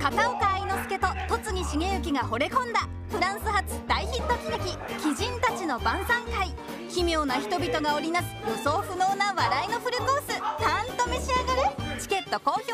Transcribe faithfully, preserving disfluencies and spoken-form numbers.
片岡愛之助と戸次重幸が惚れ込んだフランス発大ヒット喜劇「奇人たちの晩餐会」。奇妙な人々が織りなす予想不能な笑いのフルコース、たんと召し上がれ。チケット好評